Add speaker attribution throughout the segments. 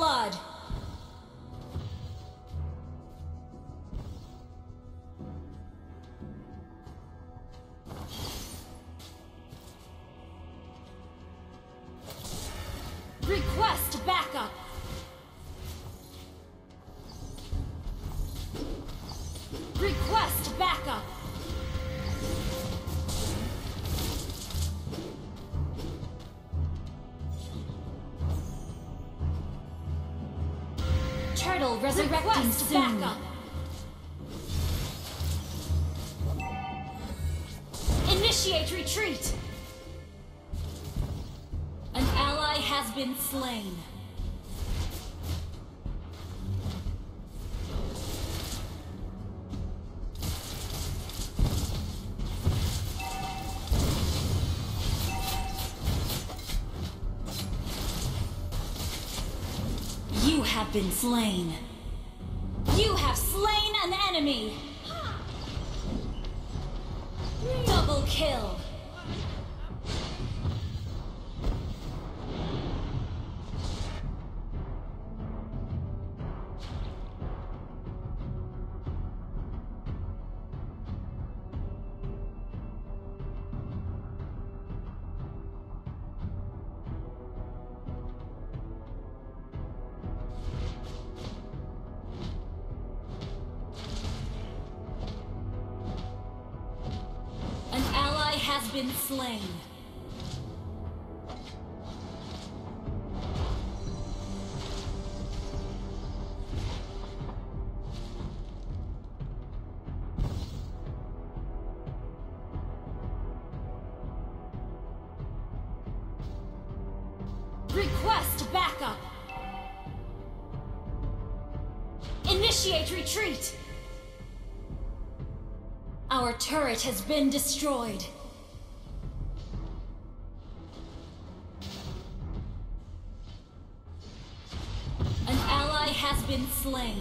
Speaker 1: blood. Request backup. Request backup. Turtle resurrecting soon. Backup. Initiate retreat. An ally has been slain. You have been slain. You have slain an enemy. Double kill. Has been slain. Request backup. Initiate retreat. Our turret has been destroyed. Has been slain.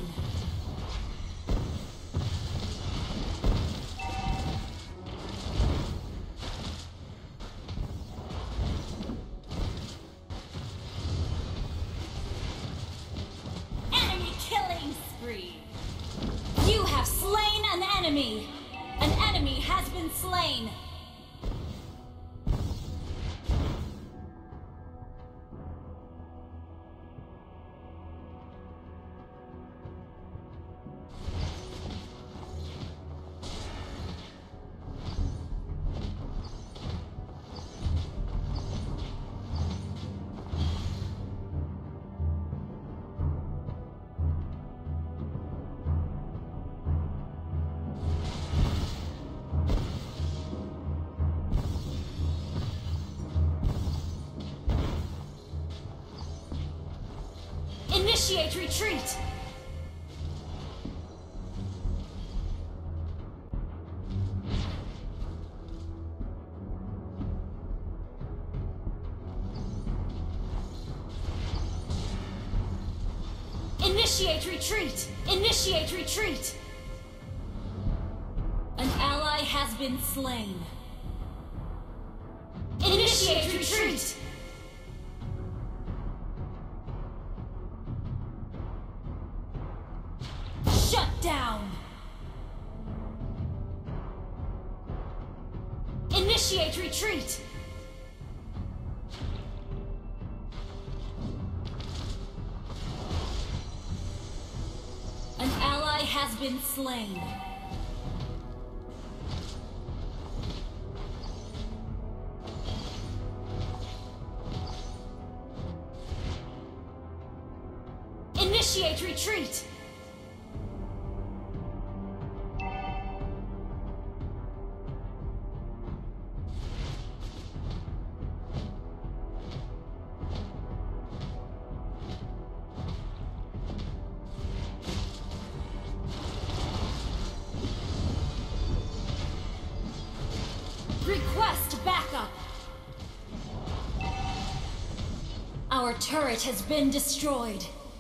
Speaker 1: Enemy killing spree. You have slain an enemy. An enemy has been slain. Initiate retreat! Initiate retreat! Initiate retreat! An ally has been slain. Initiate retreat! Shut down! Initiate retreat! An ally has been slain. Initiate retreat! Request backup! Our turret has been destroyed.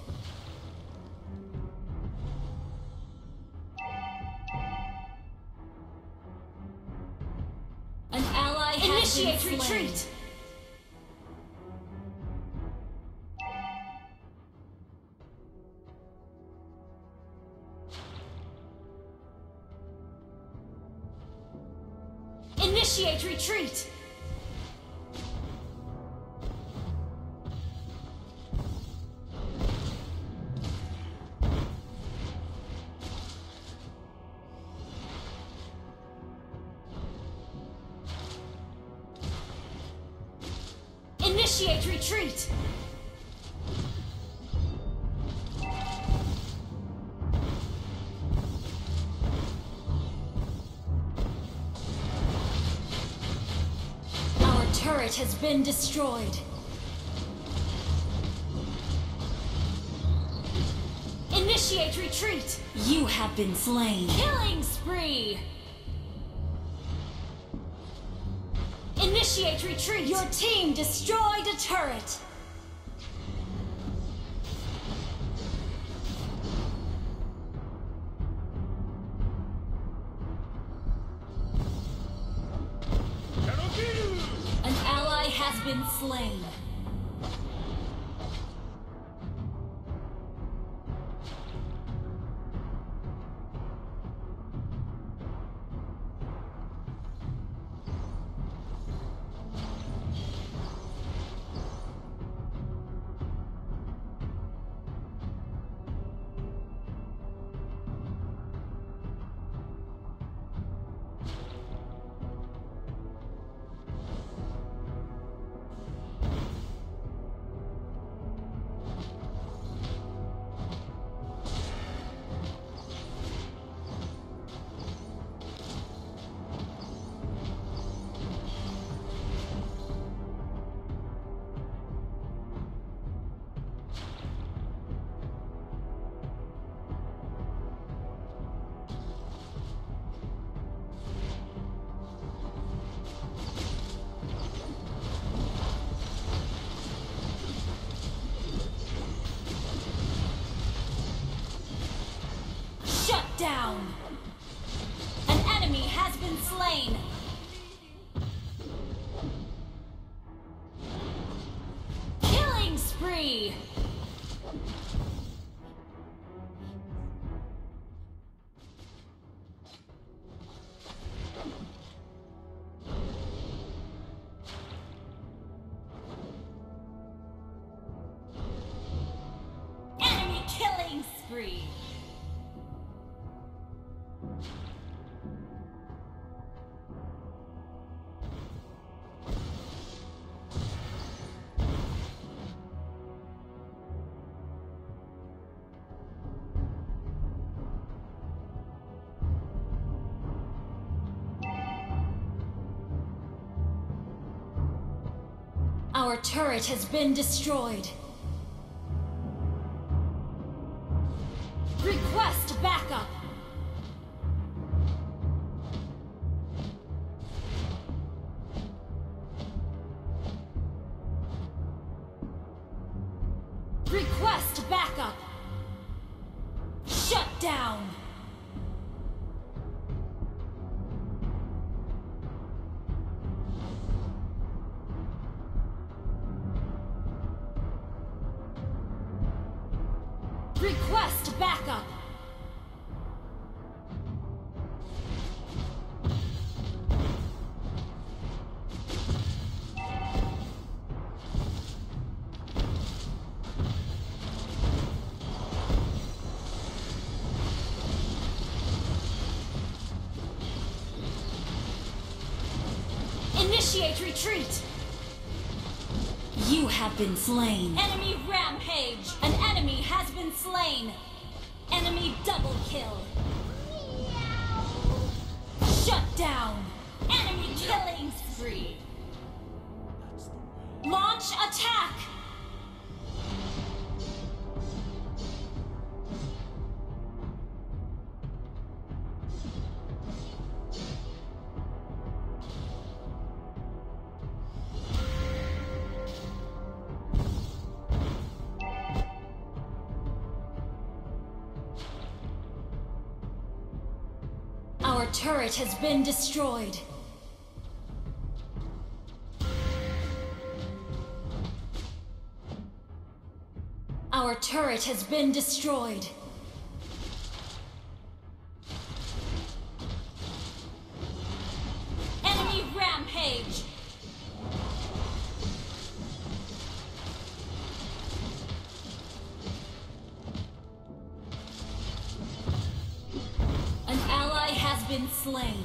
Speaker 1: An ally has been slain. Initiate retreat! Initiate retreat! Initiate retreat! Our turret has been destroyed. Initiate retreat! You have been slain. Killing spree! Initiate retreat! Your team destroyed a turret! An ally has been slain. Down! An enemy has been slain! Killing spree! Enemy killing spree! Our turret has been destroyed. Request backup! Request backup! Shut down! Request backup! Initiate retreat! You have been slain. Enemy rampage! An enemy has been slain! Enemy double kill! Shut down! Enemy killing spree! Launch attack! Our turret has been destroyed. Our turret has been destroyed. Enemy Rampage! An ally has been slain.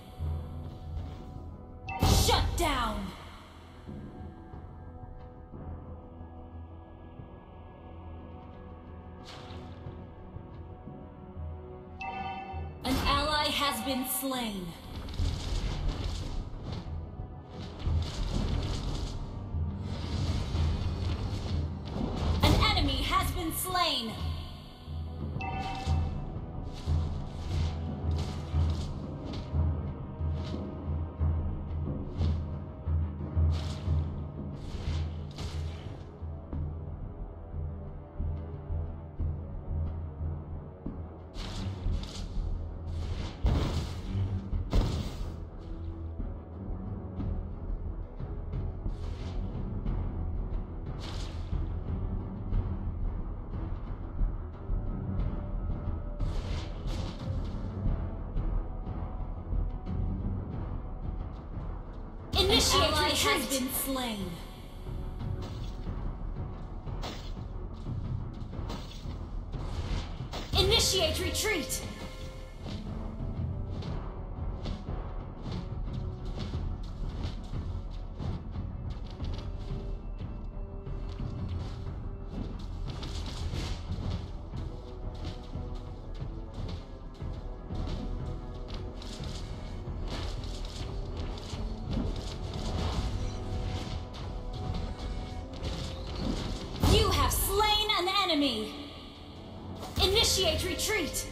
Speaker 1: Shut down! An ally has been slain. An enemy has been slain. Initiate retreat has been slain. Initiate retreat. Enemy! Initiate retreat!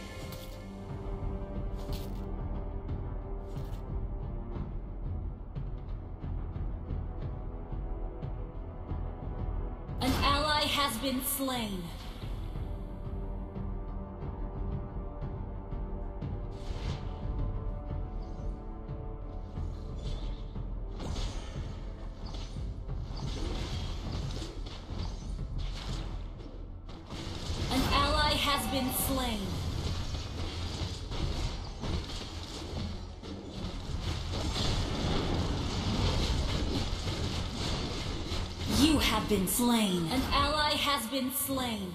Speaker 1: An ally has been slain. Has been slain. You have been slain. An ally has been slain.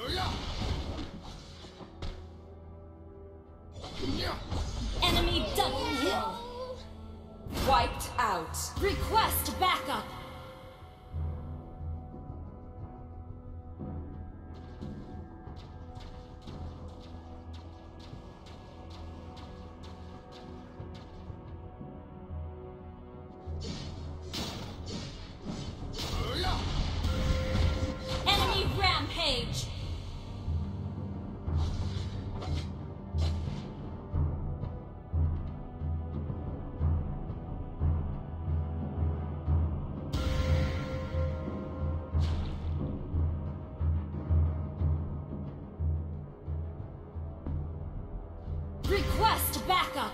Speaker 1: Enemy double kill. Wiped out. Request backup. Rampage! Request backup!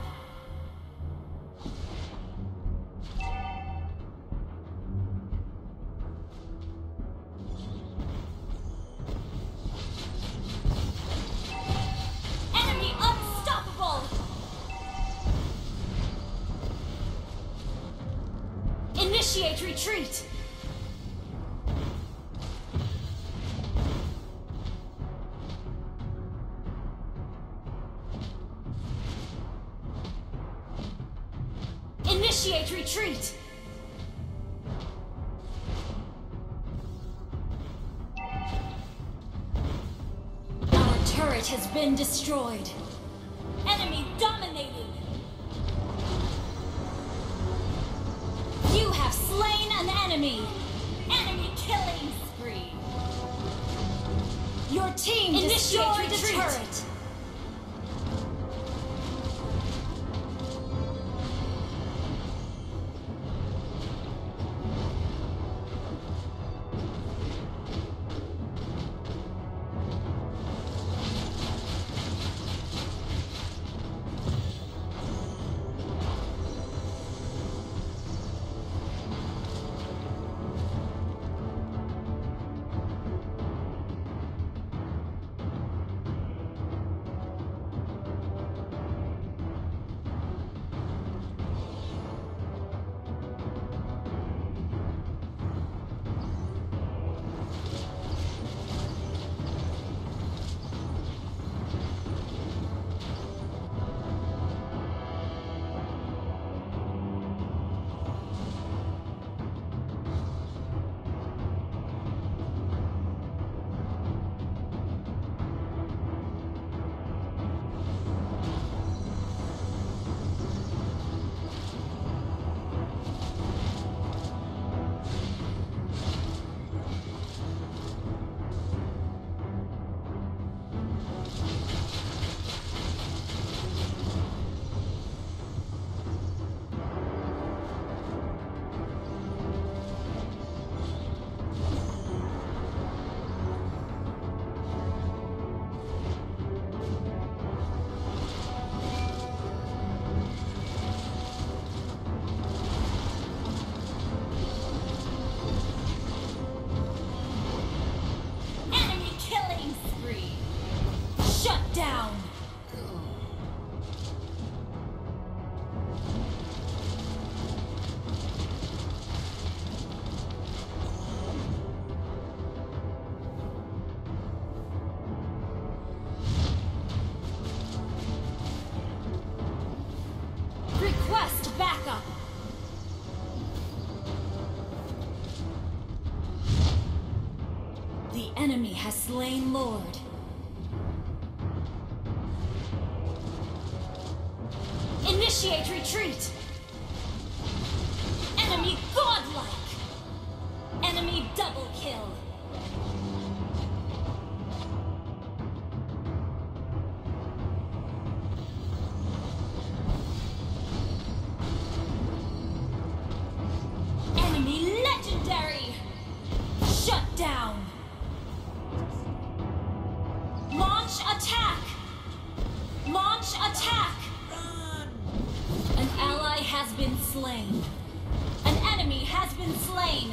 Speaker 1: Initiate retreat! Initiate retreat! Our turret has been destroyed. Enemy dominating! You have slain an enemy! Enemy killing spree! Your team destroyed the turret! has slain Lord. Initiate retreat! Enemy godlike! Enemy double kill! Enemy legendary! Shut down! Launch attack! Launch attack! An ally has been slain. An enemy has been slain.